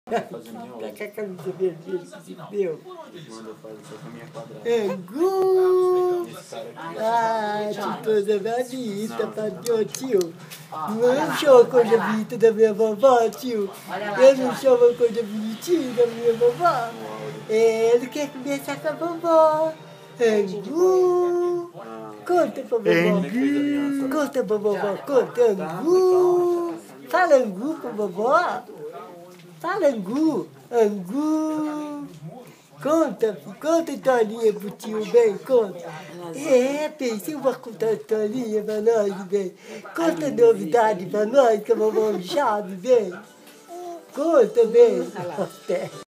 Fazer minha Tá com a camisa vermelha, meu. Manda fazer essa caminha quadrada. Angu! Esse cara aqui. Ah, toda da vista, meu tio. Não chama coisa bonita da minha vovó, tio. Eu não chamo coisa bonitinha da minha vovó. Ele quer conversar com a vovó. Angu! Conta pra vovó. Conta pra vovó, conta. Angu! Fala angu pra vovó. Fala angu. Angu! Conta historinha pro tio, bem, conta. Pensei uma contar historinha pra nós, bem. Conta novidade pra nós, que a vovó me chave, bem. Conta, bem.